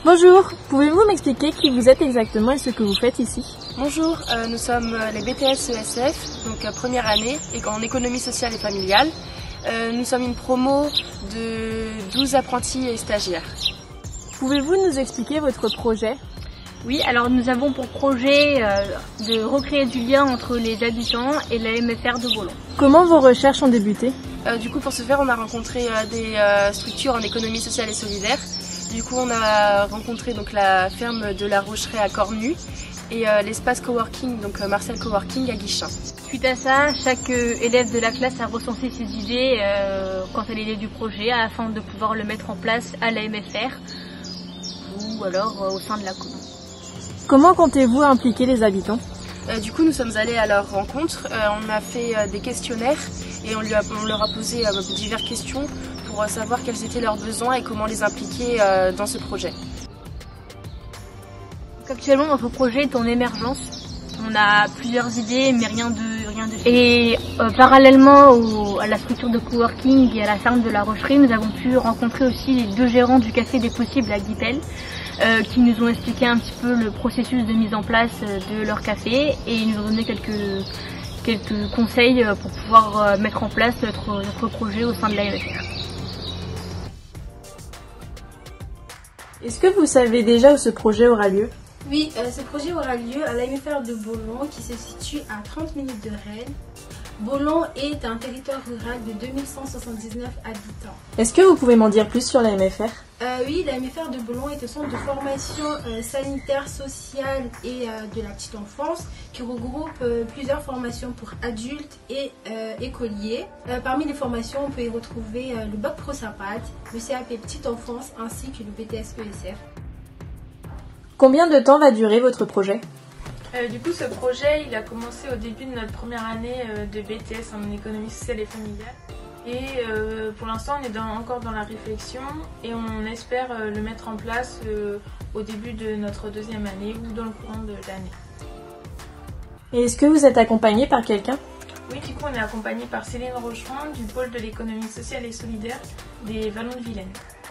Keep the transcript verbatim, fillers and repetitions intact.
Bonjour, pouvez-vous m'expliquer qui vous êtes exactement et ce que vous faites ici? Bonjour, euh, nous sommes les B T S E S F, donc euh, première année en économie sociale et familiale. Euh, nous sommes une promo de douze apprentis et stagiaires. Pouvez-vous nous expliquer votre projet? Oui, alors nous avons pour projet euh, de recréer du lien entre les habitants et la M F R de Bollon. Comment vos recherches ont débuté? Euh, du coup, pour ce faire, on a rencontré euh, des euh, structures en économie sociale et solidaire. Du coup, on a rencontré donc la ferme de la Rocheraie à Cornu et euh, l'espace coworking, donc euh, Marcel Coworking à Guichin. Suite à ça, chaque euh, élève de la classe a recensé ses idées euh, quant à l'idée du projet afin de pouvoir le mettre en place à la M F R ou alors euh, au sein de la commune. Comment comptez-vous impliquer les habitants? Euh, du coup, nous sommes allés à leur rencontre, euh, on a fait euh, des questionnaires et on, lui a, on leur a posé euh, diverses questions pour euh, savoir quels étaient leurs besoins et comment les impliquer euh, dans ce projet. Actuellement, notre projet est en émergence. On a plusieurs idées, mais rien de rien de. Et euh, parallèlement au, à la structure de coworking et à la ferme de la Rocherie, nous avons pu rencontrer aussi les deux gérants du Café des Possibles à Guipel, euh, qui nous ont expliqué un petit peu le processus de mise en place de leur café et ils nous ont donné quelques quelques conseils pour pouvoir mettre en place notre, notre projet au sein de la M F R. Est-ce que vous savez déjà où ce projet aura lieu? Oui, euh, ce projet aura lieu à l'A M F R de Bollon qui se situe à trente minutes de Rennes. Bollon est un territoire rural de deux mille cent soixante-dix-neuf habitants. Est-ce que vous pouvez m'en dire plus sur la M F R? euh, Oui, la M F R de Bollon est un centre de formation euh, sanitaire, sociale et euh, de la petite enfance qui regroupe euh, plusieurs formations pour adultes et euh, écoliers. Euh, parmi les formations, on peut y retrouver euh, le bac pro SAPAD, le C A P petite enfance ainsi que le B T S E S F. Combien de temps va durer votre projet? Euh, du coup, ce projet, il a commencé au début de notre première année euh, de B T S en économie sociale et familiale. Et euh, pour l'instant, on est dans, encore dans la réflexion et on espère euh, le mettre en place euh, au début de notre deuxième année ou dans le courant de l'année. Et est-ce que vous êtes accompagné par quelqu'un? Oui, du coup, on est accompagné par Céline Rocheron du pôle de l'économie sociale et solidaire des Vallons de Vilaine.